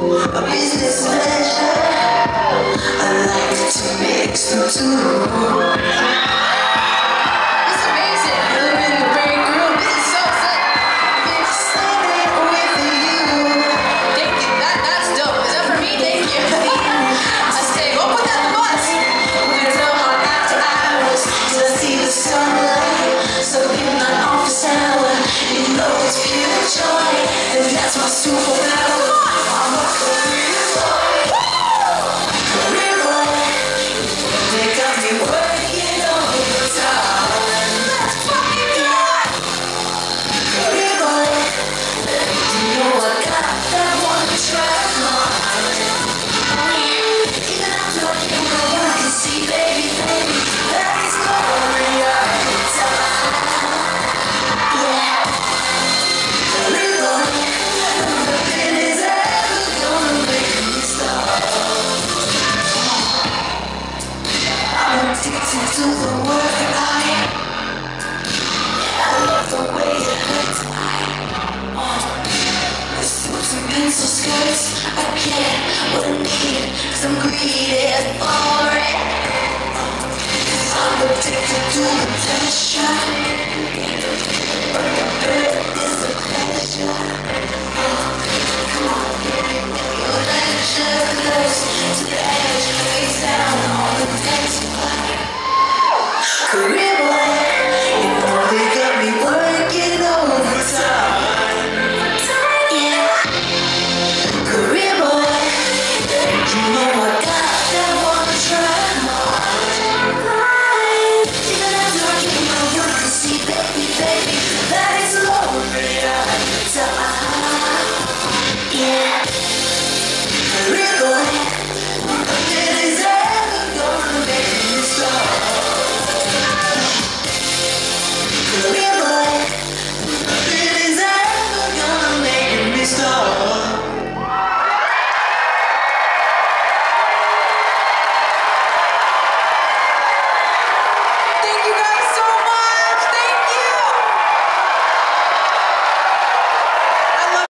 a business pleasure. I like to mix the two. It's amazing. You're in the great group. This is so sick. Staying with you. Thank you. That's dope. Is that for me? Thank you. I say, go put that in the bus. We're so hot after hours till I see the sunlight. So in my office hour, you know it's pure joy, and that's my superpower. I'm a career boy. Career boy. They got me working overtime. Let's fucking do it. Career boy. You know I got that one track mind. Even after I came home, I can see, baby, that is glory every time. Yeah. Career boy. Nothing is ever gonna make me stop. I'm addicted to the work I love the way it hurts. The suits and pencil skirts, I get what I need, 'cause I'm greedy for it. 'Cause I'm addicted to the pressure.